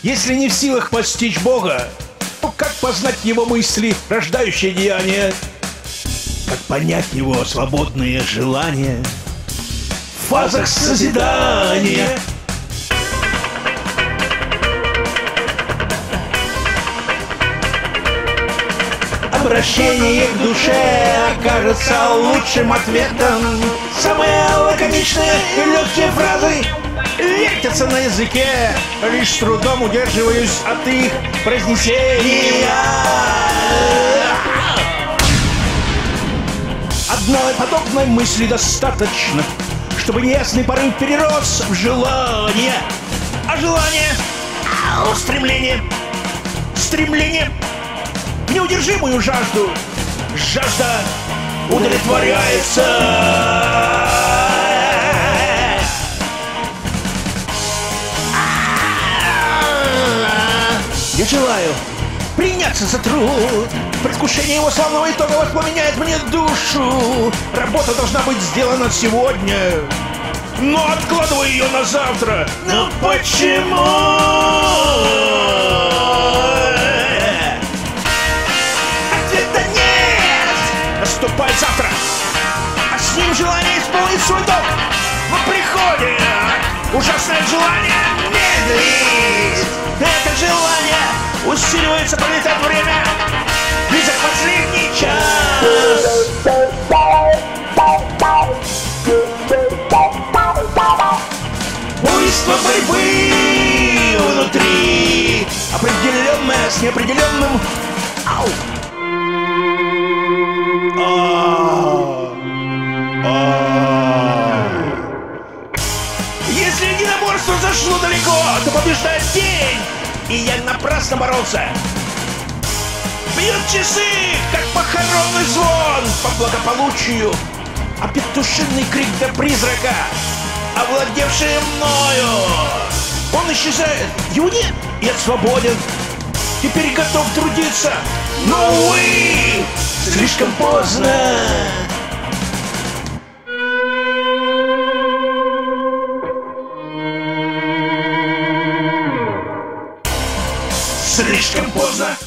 Если не в силах постичь Бога, то как познать Его мысли, рождающие деяния? Как понять Его свободные желания в фазах созидания? Обращение к душе окажется лучшим ответом. Самые лаконичные и легкие фразы вертятся на языке, лишь с трудом удерживаюсь от их произнесения. Одной подобной мысли достаточно, чтобы неясный порыв перерос в желание. А желание — устремление. Стремление — неудержимую жажду. Жажда удовлетворяется. Я желаю приняться за труд. Предвкушение его славного итога воспламеняет мне душу. Работа должна быть сделана сегодня, но откладываю ее на завтра. Но почему? Ответа нет. Наступает завтра, а с ним желание исполнить свой долг. Но приходит ужасное желание медлить. Это желание усиливается, пролетает время. Близок последний час. Буйство борьбы внутри, определенное с неопределенным. Ау! Если единоборство зашло далеко, то побеждает тень, и я напрасно боролся. Бьют часы, как похоронный звон по благополучию, а петушиный крик до призрака, овладевший мною. Он исчезает, его нет, я свободен. Теперь готов трудиться, но, увы, слишком поздно. Слишком поздно.